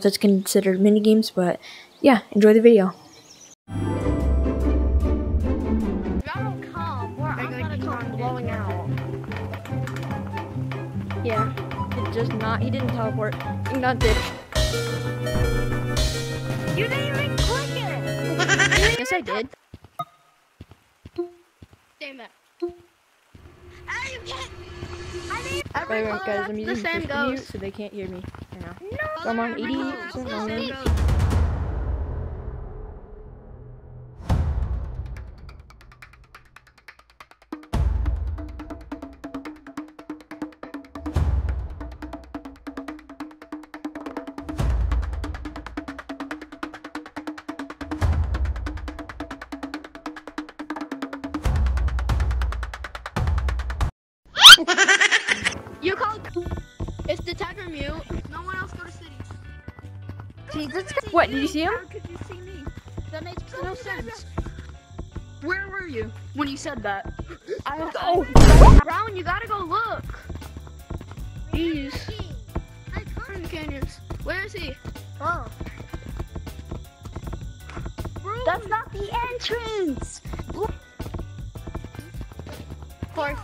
if that's considered mini games, but yeah, enjoy the video. Blowing out. Yeah, it just not. He didn't teleport. He not did. You didn't even click it. Yes, I did. Damn it. You can't. Wait, guys, I'm using push to mute so they can't hear me right now. So I'm on 80% volume. You called. It's detector mute. No one else go to city. What? Did you see him? How could you see me? That makes no sense. Where were you when you said that? Oh, Brown, you gotta go look. Jeez. In the canyons. Where is he? Oh. That's not the entrance. Of course.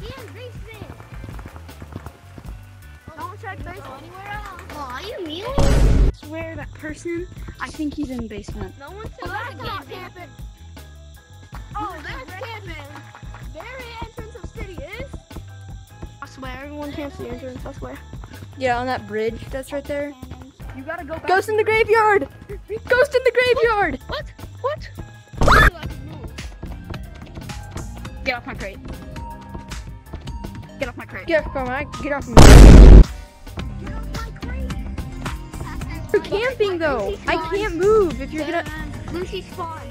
Don't check basement anywhere else. Oh, are you mean? I swear that person, I think he's in the basement. No one said that's not camping. Oh, that's camping. Very entrance of city is? I swear, everyone camps the entrance, I swear. Yeah, on that bridge that's right there. You gotta go back. Ghost in the graveyard! Ghost in the graveyard! What? What? Get off my crate. Get off my crate. Get off my You're camping though. I can't move if you're gonna. Lucy's fine.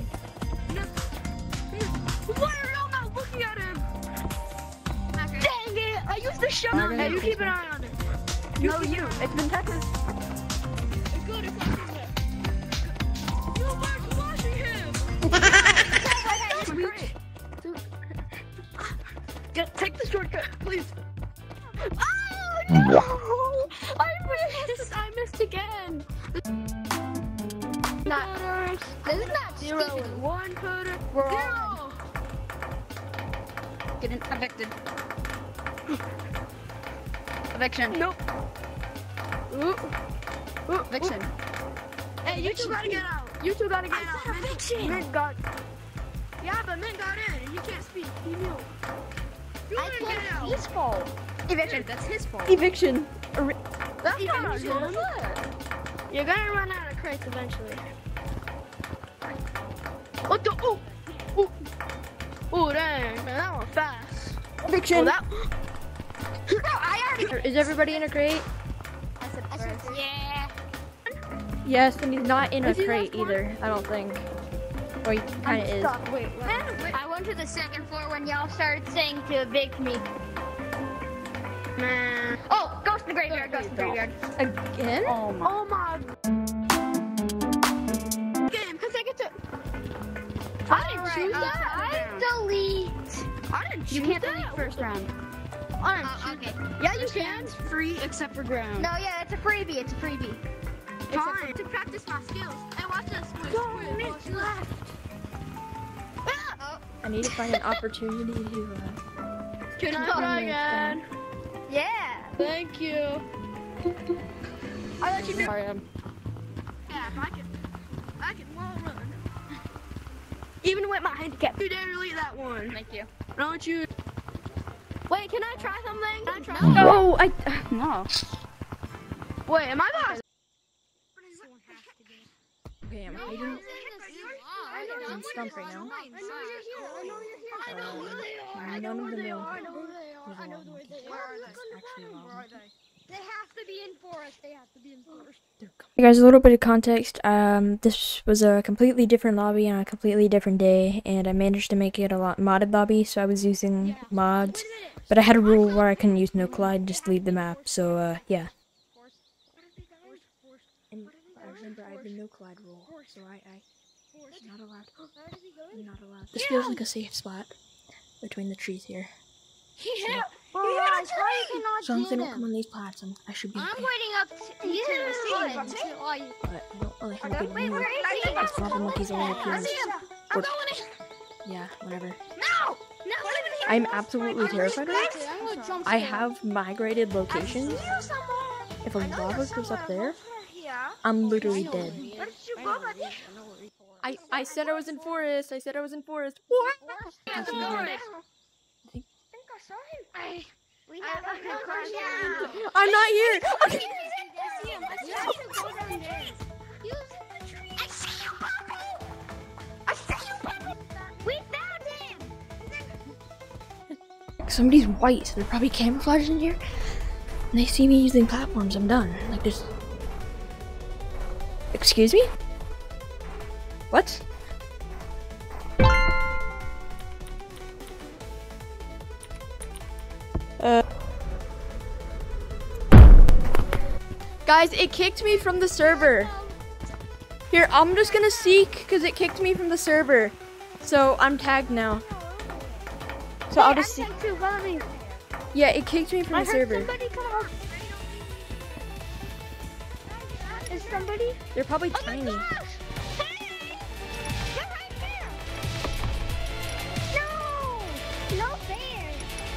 Why are y'all not looking at him? Dang it! I used the shovel. Hey, you keep an eye on it. No, you. It's been Texas. It's good. It's not good. You weren't watching him. Take the shortcut, please. Oh no! I missed again. This is not 0 and 1 putter. We're 0. Getting evicted. Eviction. Nope. Ooh. Eviction. Hey, you two gotta get out. You two gotta get out. Eviction. Mint got. Yeah, but Mint got in and he can't speak. He knew. That's his fault. Eviction. That's his fault. Eviction. That's not him. You're gonna run out of crates eventually. What the? Oh, oh, oh, dang, man, that went fast. Eviction. Oh, Is everybody in a crate? I said yeah. Yes, and he's not in a crate either. I don't think. Or he kind of is. Wait. I went to the second floor when y'all started saying to evict me. Man. Oh, ghost in the graveyard. Ghost in the graveyard. Again? Oh my. Game, cause I get to. I didn't choose that. Delete. I didn't choose that. You can't delete first round. Okay. Yeah, you can. It's free except for ground. No, yeah, it's a freebie. It's a freebie. Fine. To practice my skills. Hey, watch this. She left. I need to find an opportunity to. Can I try again? Yeah. Thank you. I'll let you do. Sorry, I'm. Yeah, I can wall run. Even with my handicap. You dare delete that one. Thank you. Don't you? Wait, can I try something? Can I try something? No, No. Wait, am I the? Okay, I'm hiding. I'm stumped right now. None of them know. They have to be in forest. Hey guys, a little bit of context. This was a completely different lobby on a completely different day, and I managed to make it a lot modded lobby, so I was using mods, but I had a rule where I couldn't use no collide, just leave the map, so yeah. And I remember I have the no collide rule, so I'm not allowed. I'm not allowed. This feels like a safe spot between the trees here. Yeah. Something will come on these plats and I should be okay. I'm waiting up to the ceiling. But I don't really have a good Wait, view. where is he? This lava monkey's only up here. I'm Or- going in. Yeah, whatever. No! No! I'm absolutely terrified of it. I have migrated locations. If a lava goes up there, I'm literally dead. Where did you go, buddy? I said I was in forest. I said I was in forest. What? I think I saw him. We have a down. I'm not here. Okay. I see you, Bobby! I see you, Bobby! We found him! Somebody's white, so they're probably camouflaged in here. And they see me using platforms. I'm done. Like this. Excuse me? What? Guys, it kicked me from the server. Here, I'm just gonna seek because it kicked me from the server. So I'm tagged now. So I'll just see. Yeah, it kicked me from the server. Somebody come on. Is somebody? They're probably tiny. Hey! Get right here! No! No fair!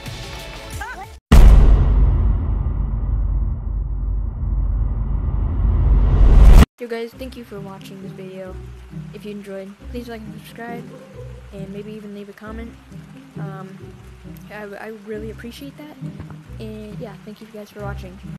Yo guys, thank you for watching this video. If you enjoyed, please like and subscribe, and maybe even leave a comment. I really appreciate that. And yeah, thank you guys for watching.